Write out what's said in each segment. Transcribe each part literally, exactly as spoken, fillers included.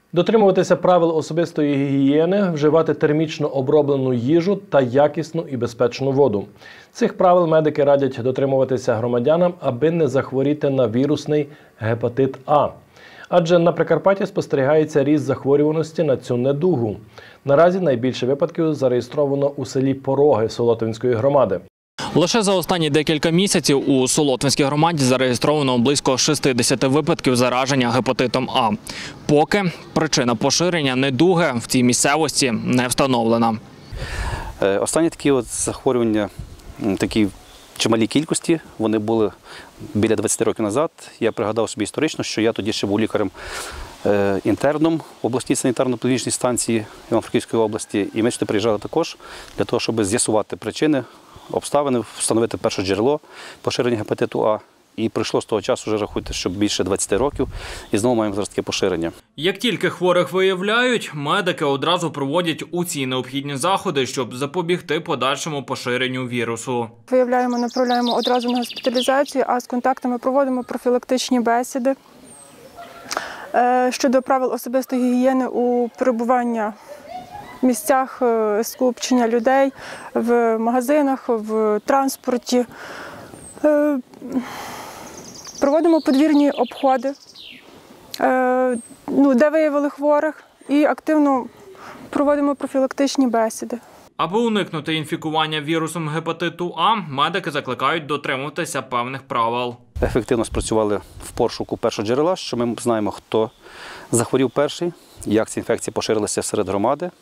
Дотримуватися правил особистої гігієни, вживати термічно оброблену їжу та якісну і безпечну воду. Цих правил медики радять дотримуватися громадянам, аби не захворіти на вірусний гепатит А. Адже на Прикарпатті спостерігається ріст захворюваності на цю недугу. Наразі найбільше випадків зареєстровано у селі Пороги Солотвинської громади. Лише за останні декілька місяців у Солотвинській громаді зареєстровано близько шістдесят випадків зараження гепатитом А. Поки причина поширення недуги в цій місцевості не встановлена. Останні такі от захворювання, такі чималі кількості, вони були біля двадцяти років назад. Я пригадав собі історично, що я тоді ще був лікарем-інтерном в обласній санітарно-педагогічній станції Івано-Франківської області. І ми сюди приїжджали також для того, щоб з'ясувати причини, обставини, встановити перше джерело поширення гепатиту А. І пройшло з того часу, вже рахуйте, що більше двадцяти років, і знову маємо зараз таке поширення. Як тільки хворих виявляють, медики одразу проводять усі необхідні заходи, щоб запобігти подальшому поширенню вірусу. Виявляємо, направляємо одразу на госпіталізацію, а з контактами проводимо профілактичні бесіди щодо правил особистої гігієни у перебуванні в місцях скупчення людей, в магазинах, в транспорті. Проводимо подвірні обходи, де виявили хворих, і активно проводимо профілактичні бесіди. Аби уникнути інфікування вірусом гепатиту А, медики закликають дотримуватися певних правил. Ефективно спрацювали в пошуку першого джерела, що ми знаємо, хто захворів перший, як ці інфекції поширилися серед громади.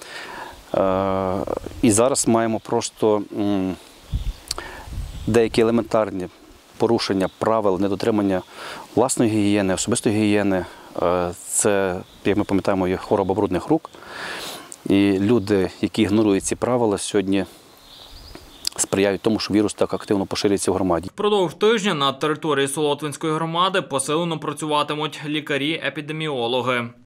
І зараз маємо просто деякі елементарні порушення правил недотримання власної гігієни, особистої гігієни. Це, як ми пам'ятаємо, є хвороба брудних рук. І люди, які ігнорують ці правила, сьогодні сприяють тому, що вірус так активно поширюється в громаді. Впродовж тижня на території Солотвинської громади посилено працюватимуть лікарі-епідеміологи.